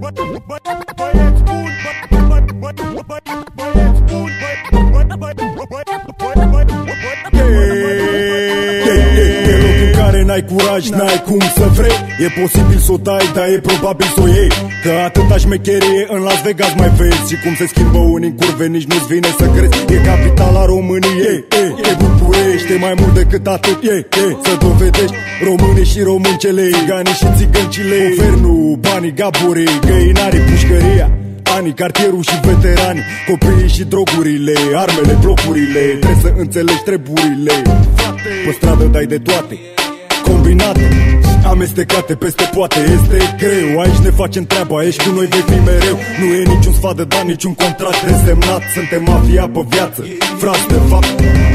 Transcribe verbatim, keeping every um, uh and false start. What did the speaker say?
Băieți buni, băieți buni, e loc în care n-ai curaj, n-ai cum să vrei. E posibil să o dai, dar e probabil să o iei. Că atâta șmecherie în Las Vegas mai vezi. Și cum se schimbă unii în curve, nici nu-ți vine să crezi. E capitala României, e, e București, e mai mult decât atât, e, e să dovedești. Românii și româncele, țiganii și țigăncile, guvernul, banii, gaburii, găinarii, pușcăria, anii, cartierul și veterani, copiii și drogurile, armele, blocurile. Trebuie să înțelegi treburile. Pe stradă dai de toate, combinate, amestecate peste poate. Este greu, aici ne facem treaba, ești cu noi, vei fi mereu. Nu e niciun sfat de dat, niciun contract desemnat. Suntem mafia pe viață, frați de fapt.